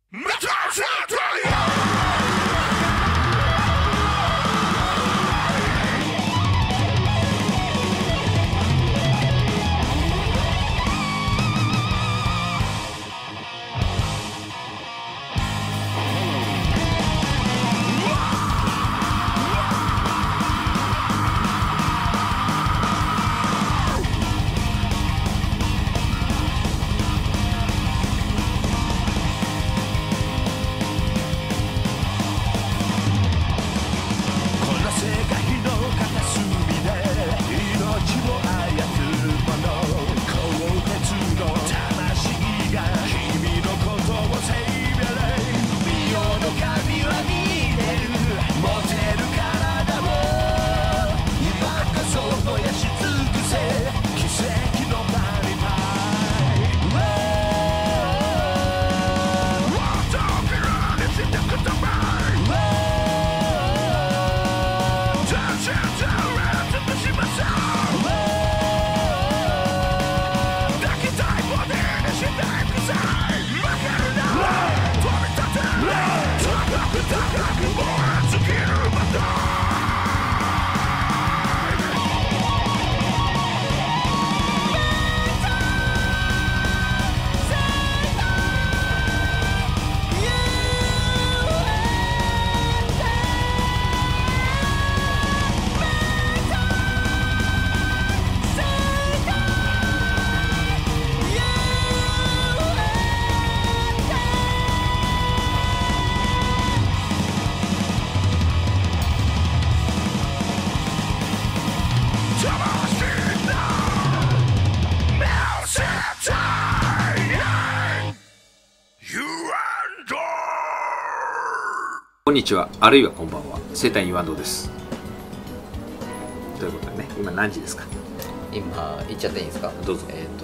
こんにちは、あるいはこんばんは、生体岩堂です。ということでね、今何時ですか？ 今、言っちゃっていいんですか？ どうぞ。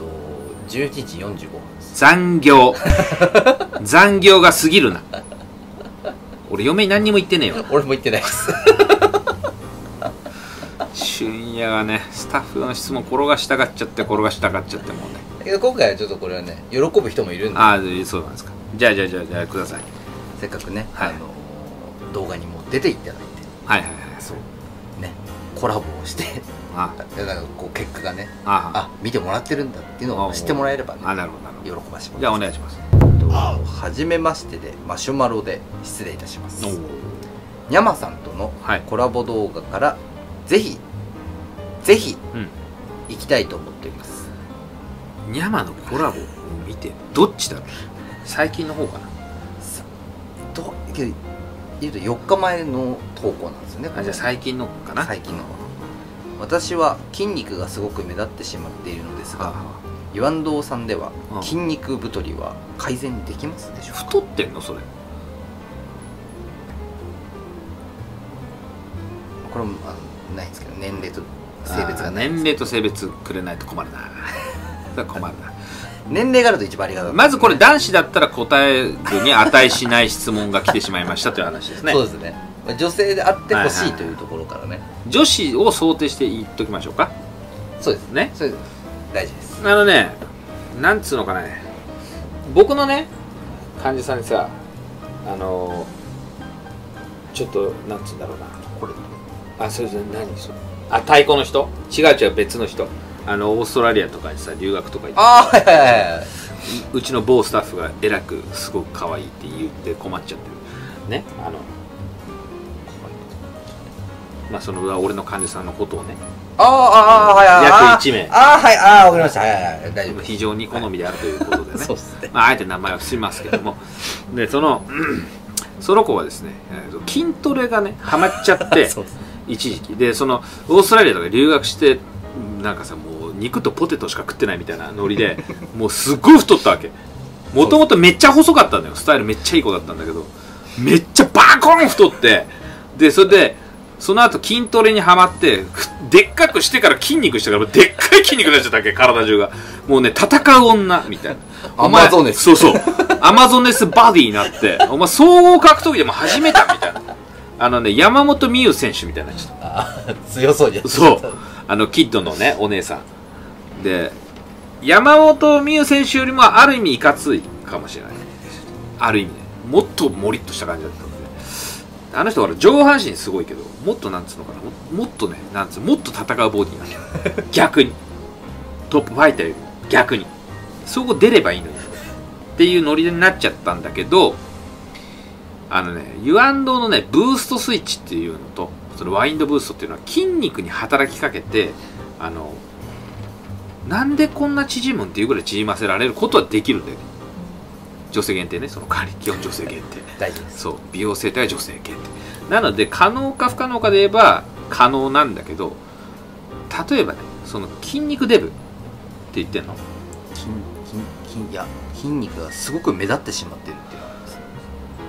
11時45分です。 残業残業が過ぎるな。俺、嫁に何にも言ってねえよ。 俺も言ってないです。 俊也がね、スタッフの質問転がしたがっちゃってもうね。 だけど今回はちょっとこれはね、喜ぶ人もいるんで。 ああ、そうなんですか。じゃあください。 せっかくね、 はい、 動画にも出ていただいて、 はいはいはい、 そうね、コラボをして、なんかこう結果がね、見てもらってるんだっていうのを知ってもらえればね、 なるほど、 喜ばします。 じゃあお願いします。 はじめましてでマシュマロで失礼いたします。ニャマさんとのコラボ動画からぜひ行きたいと思っております。 ニャマのコラボを見てどっちだろう？最近の方かな。 言うと4日前の投稿なんですよね。 じゃあ最近のかな。 最近の。私は筋肉がすごく目立ってしまっているのですが、岩堂さんでは筋肉太りは改善できますでしょうか？ 太ってんのそれ？ これもないんですけど、年齢と性別がない。 年齢と性別くれないと困るな。それは困るな。 年齢があると一番ありがたい、ね。 まずこれ男子だったら答えるに値しない質問が来てしまいましたという話ですね。 そうですね。女性であってほしいというところからね。 女子を想定して言っときましょうか。 そうですね。 それ大事です。 なんつうのかね。僕のね患者さんにさ、ちょっとなんつうんだろうな。これそれ何それ。太鼓の人？違う別の人。オーストラリアとかにさ留学とか行って、うちの某スタッフがえらくすごく可愛いって言って困っちゃってるね。その俺の患者さんのことをね、約1名、 わかりました。大丈夫。 非常に好みであるということでね。 そうですね。 あえて名前は伏せますけども、でその子はですね、筋トレがねハマっちゃって一時期で、そのオーストラリアとか留学してなんかさ、もう肉とポテトしか食ってないみたいなノリでもうすっごい太ったわけ。もともとめっちゃ細かったんだよ。スタイルめっちゃいい子だったんだけど、めっちゃバコン太って、でそれでその後筋トレにはまってでっかくしてから筋肉したからでっかい筋肉になっちゃったわけ。体中がもうね、戦う女みたいな。 アマゾネス。 そうアマゾネスバディになって、お前総合格闘技でも始めたみたいな。山本美優選手みたいになっちゃった。 強そうじゃん。 そうキッドのねお姉さんで、山本美優選手よりもある意味いかついかもしれない。ある意味ね。 もっとモリッとした感じだったので、あの人は上半身すごいけど、もっとなんつうのかな、もっとね、なんつう、もっと戦うボディなんだよ逆にトップファイターよりも逆にそこ出ればいいのにっていうノリになっちゃったんだけど、ユアンドのねブーストスイッチっていうのと、そのワインドブーストっていうのは筋肉に働きかけて、なんでこんな縮むんっていうぐらい縮ませられることはできるんだよね。女性限定ね、その代わり基本女性限定大事です。 そう、美容整体は女性限定なので、可能か不可能かで言えば可能なんだけど、例えばね、その筋肉デブって言ってんの、 いや、筋肉がすごく目立ってしまっているっていうのがあります。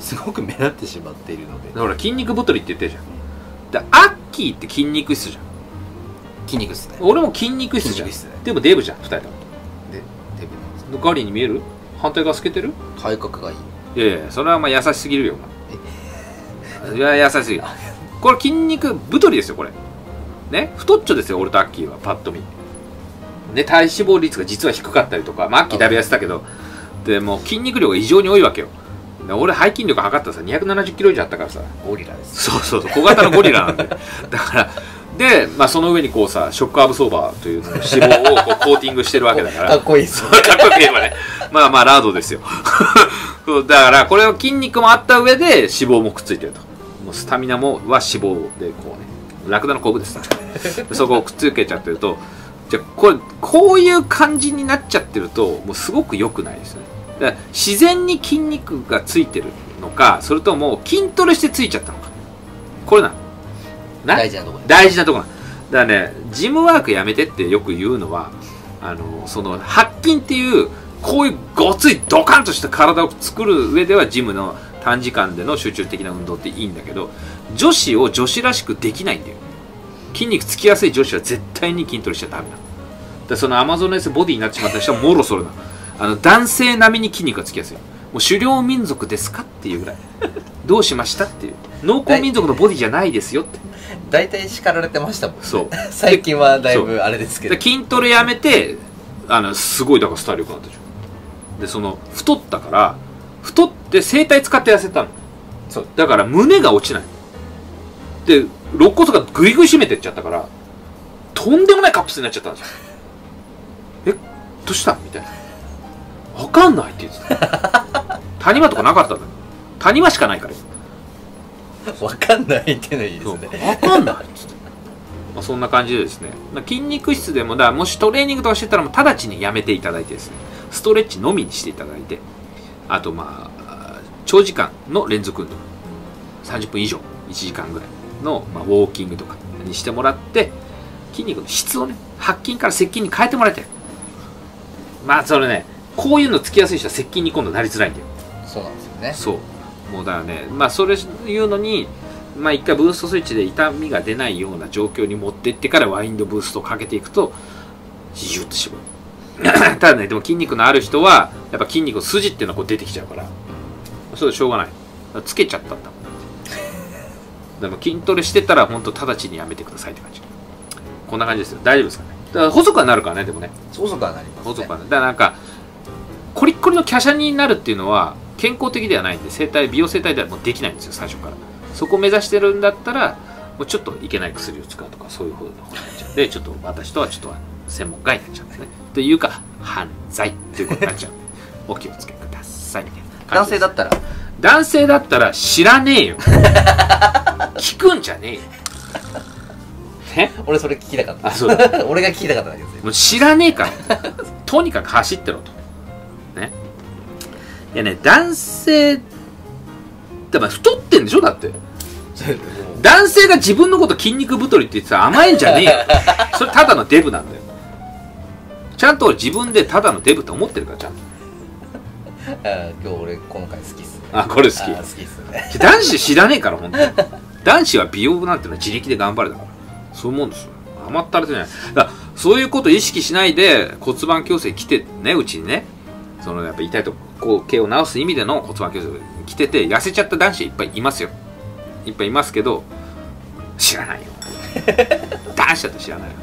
すごく目立ってしまっているので、 ほら筋肉太りって言ってるじゃん。でアッキーって筋肉質じゃん。 筋肉質ね。 俺も筋肉質じゃん。 筋肉質ね。 でもデブじゃん、2人とも。 でデブなんです。 ガリに見える？反対側透けてる？ 体格がいい。 いやいや、それはまあ優しすぎるよ、お前。いや、優しすぎる。これ筋肉太りですよ、これ。ね、太っちょですよ、俺とアッキーは、パッと見。ね、体脂肪率が実は低かったりとか、まあ、アッキーだいぶ痩せたけど、でもう筋肉量が異常に多いわけよ。で俺、背筋力測ったらさ、270キロ以上あったからさ。 ゴリラです。 そうそうそう、小型のゴリラなんで。だから、で、まあ、その上にこうさ、ショックアブソーバーというの脂肪をこうコーティングしてるわけだから。 かっこいいですね。 かっこいいわね。まあまあ、ラードですよ。だから、これを筋肉もあった上で脂肪もくっついてると。もうスタミナもは脂肪でこうね、ラクダのコブです。そこをくっつけちゃってると、じゃあこういう感じになっちゃってると、もうすごく良くないですね。だから自然に筋肉がついてるのか、それとも筋トレしてついちゃったのか。これなの。 大事なところ。 大事なところだからね、ジムワークやめてってよく言うのは、その腹筋っていうこういうごついドカンとした体を作る上ではジムの短時間での集中的な運動っていいんだけど、女子を女子らしくできないんだよ。筋肉つきやすい女子は絶対に筋トレしちゃダメだ。でそのアマゾネスボディになってしまった人はもろそれな。男性並みに筋肉がつきやすい。もう狩猟民族ですかっていうぐらい。どうしましたっていう。農耕民族のボディじゃないですよって。 大体叱られてましたもんね。 そう。 最近はだいぶあれですけど。 筋トレやめて、すごいだからスタイル良くなったじゃん。で、太ったから、太って声帯使って痩せたの。そう。だから胸が落ちない。で、肋骨がグイグイ締めてっちゃったから、とんでもないカップスになっちゃったんですよ。どうしたみたいな。わかんないって言ってた。谷間とかなかったんだよ。谷間しかないから。 わかんないってのいいですね。 わかんないっつって。まあそんな感じでですね、筋肉質でももしトレーニングとかしてたらもう直ちにやめていただいてですね、ストレッチのみにしていただいて、あと長時間の連続運動、30分以上1時間ぐらいの、ウォーキングとかにしてもらって、筋肉の質をね、腹筋から接筋に変えてもらいたい。それね、こういうのつきやすい人は接筋に今度なりづらいんだよ。 そうなんですよね。 そうもうだからね、それいうのに一回ブーストスイッチで痛みが出ないような状況に持っていってからワインドブーストをかけていくとジュッと絞る。ただね、でも筋肉のある人はやっぱ筋肉の筋っていうのがこう出てきちゃうから、それでしょうがない。つけちゃったんだもん。でも筋トレしてたら本当直ちにやめてくださいって感じ。こんな感じですよ。大丈夫ですかね。だから細くはなるからね、でもね。 細くはなりますね。 細くはなる。だからなんかコリッコリの華奢になるっていうのは健康的ではないんで、美容整体ではもうできないんですよ、最初から。そこを目指してるんだったら、もうちょっといけない薬を使うとか、そういう方の方になっちゃう。で、ちょっと私とはちょっと専門外になっちゃうんですね。というか、犯罪ということになっちゃうんで、お気をつけください。 男性だったら男性だったら知らねえよ。聞くんじゃねえよ。 俺それ聞きたかった。 あ、そうだ。 俺が聞きたかっただけですよ。 もう知らねえから。とにかく走ってろと。ね。いやね、男性だから太ってんでしょ、だって男性が自分のこと筋肉太りって言ってたら甘えんじゃねえよ。それただのデブなんだよ。ちゃんと自分でただのデブって思ってるから、ちゃんと。 今日俺この回好きっすね。 これ好き。 好きっすね。 男子知らねえから、本当に。男子は美容なんてのは自力で頑張れだから。そういうもんですよ。甘ったれてない。だからそういうことを意識しないで骨盤矯正来てね、うちにね、やっぱ痛いとこ系を治す意味での骨盤矯正来てて痩せちゃった男子いっぱいいますよ。いっぱいいますけど知らないよ。男子だと知らないよ。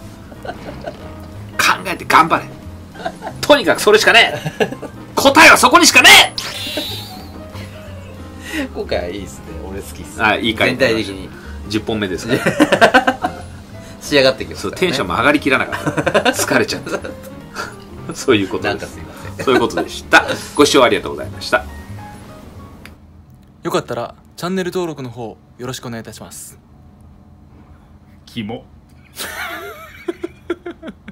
考えて頑張れ。とにかくそれしかねえ。答えはそこにしかね今回はいいですね、俺好きっす。 あ、いい回全体的に 10本目ですから仕上がってきますから、ね、 そうテンションも上がりきらなかった疲れちゃったそういうことです。 なんかすいませんそういうことでしたご視聴ありがとうございました。 よかったらチャンネル登録の方よろしくお願いいたします。 キモ